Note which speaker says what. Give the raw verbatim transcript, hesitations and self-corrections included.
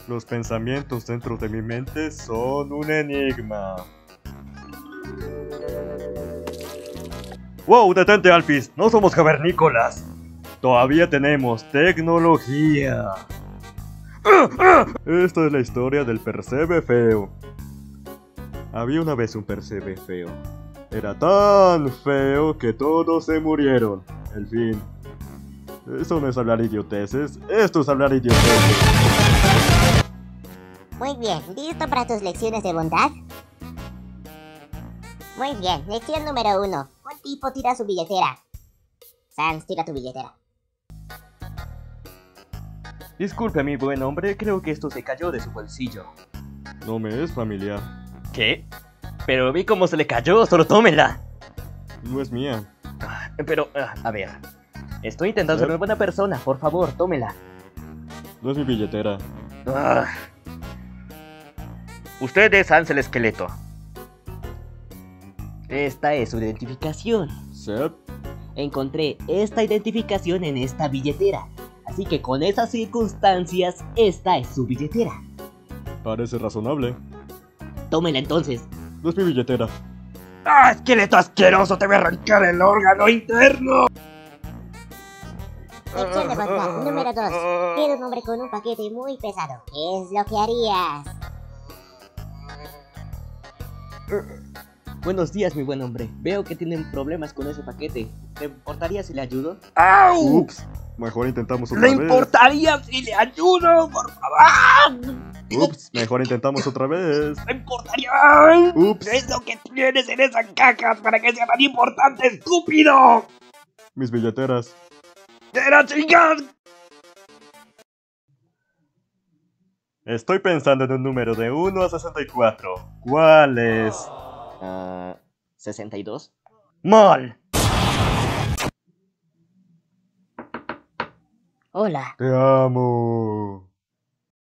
Speaker 1: Los pensamientos dentro de mi mente son un enigma. ¡Wow! ¡Detente, Alphys! ¡No somos cavernícolas! ¡Todavía tenemos tecnología! Esta es la historia del Percebe feo. Había una vez un Percebe feo. Era tan feo que todos se murieron. El fin. Eso no es hablar idioteces, esto es hablar idioteces.
Speaker 2: Muy bien, ¿listo para tus lecciones de bondad? Muy bien, lección número uno. Un tipo tira su billetera. Sans, tira tu billetera.
Speaker 3: Disculpe, mi buen hombre, creo que esto se cayó de su bolsillo.
Speaker 1: No me es familiar.
Speaker 3: ¿Qué? Pero vi cómo se le cayó, solo tómela.
Speaker 1: No es mía.
Speaker 3: Pero, ah, a ver. Estoy intentando
Speaker 1: ¿Eh?
Speaker 3: ser una buena persona, por favor, tómela.
Speaker 1: No es mi billetera.
Speaker 3: Ah. Usted es Sans el esqueleto. Esta es su identificación.
Speaker 1: ¿Sep?
Speaker 3: Encontré esta identificación en esta billetera. Así que con esas circunstancias, esta es su billetera.
Speaker 1: Parece razonable.
Speaker 3: Tómela entonces.
Speaker 1: No es mi billetera.
Speaker 3: ¡Ah, esqueleto asqueroso! ¡Te voy a arrancar el órgano interno!
Speaker 2: Lección de bondad número dos. Queda un hombre con un paquete muy pesado. ¿Qué es lo que harías?
Speaker 3: Buenos días, mi buen hombre. Veo que tienen problemas con ese paquete. ¿Te importaría si le ayudo?
Speaker 1: ¡Au! Ups. Mejor intentamos otra
Speaker 3: ¿Le
Speaker 1: vez.
Speaker 3: importaría si le ayudo, por favor?
Speaker 1: Ups. Mejor intentamos otra vez.
Speaker 3: ¿Le importaría?
Speaker 1: Ups.
Speaker 3: ¿Qué es lo que tienes en esas cajas para que sea tan importante, estúpido?
Speaker 1: Mis billeteras.
Speaker 3: ¡Era chingada!
Speaker 1: Estoy pensando en un número de uno a sesenta y cuatro. ¿Cuál es?
Speaker 3: Uh, ¿sesenta y dos?
Speaker 1: ¡Mal!
Speaker 2: Hola.
Speaker 1: Te amo.